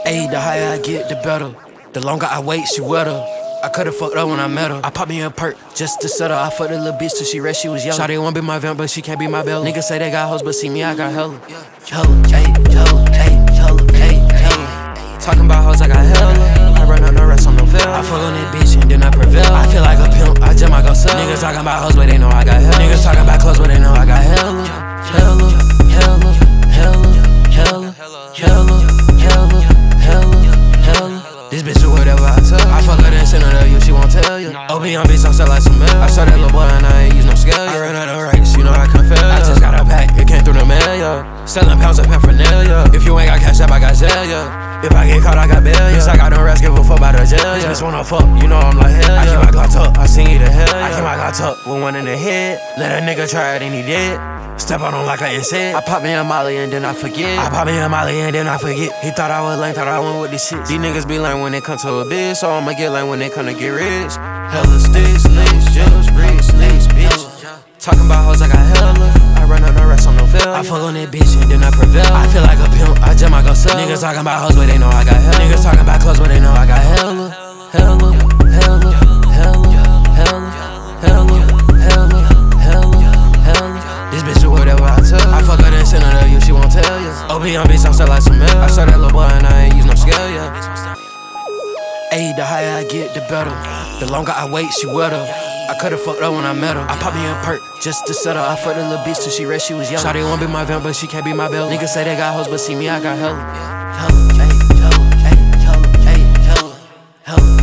Ayy, the higher I get, the better. The longer I wait, she wetter. I could've fucked up when I met her. I popped me a perk just to settle. I fucked a little bitch till she rest, she was yellow. Shawty wanna be my vamp, but she can't be my belly. Niggas say they got hoes, but see me, I got hella. Hella, ayy, hella, ayy, hella, ayy, hella. Talking about hoes, I got hella. I run on the rest, I'm no fail. I fuck on that bitch and then I prevail. I feel like a pimp, I just might go sell. Niggas talking about hoes, but they know I got hella. Niggas talking about clothes, but they know I got hella. Hella, hella, hella, hella, hella, hella, hella, hella. This bitch do whatever I tell her. I fuck her then send her to you, she won't tell you. Opium bitch, I'm sell like some milk. I saw that little boy and I ain't use no scale. I ran out of rights, you know I can't fail. I just got a pack, it came through the mail, yo. Selling pounds of paraphernalia. If you ain't got cash up, I got Zelle, yo. If I get caught, I got bail, yeah. I got no rest, give a fuck about the jail, yeah. This bitch wanna fuck, you know I'm like hell, yeah. I keep my Glock tucked, I seen you to hell, yeah. I keep my Glock tucked with one in the head. Let a nigga try it and he did. Step on him like I said. I pop me a Molly and then I forget. I pop me a Molly and then I forget. He thought I was lame, thought I went with this shit. These niggas be lame when they come to a bitch, so I'ma get lame when they come to get rich. Hella sticks, links, jewels, bricks, links, bitch. Talking about hoes, I got hella. I run on the rest, I'm no fail. I fuck on that bitch and then I prevail. I feel like a pimp, I just might go sell. Niggas talking about hoes, but they know I got hella. Niggas talking about clothes, but they know I got hella. Hella, hella, hella, hella, hella, hella, hella, hella. This bitch do whatever I tell her. I fuck her then send her to you, she won't tell you. Opium bitch, I'm sell like some milk. I saw that little boy and I ain't use no scale, yeah. Ayy, the higher I get, the better. The longer I wait, she wetter. I could've fucked up when I met her. I popped me a perk just to settle. I fucked a little bitch till she rest, she was yellow. Shawty wanna be my vamp, but she can't be my belly. Niggas say they got hoes, but see me, I got hella. Hella, ayy, hella, ayy, hella, ayy, hella, hella.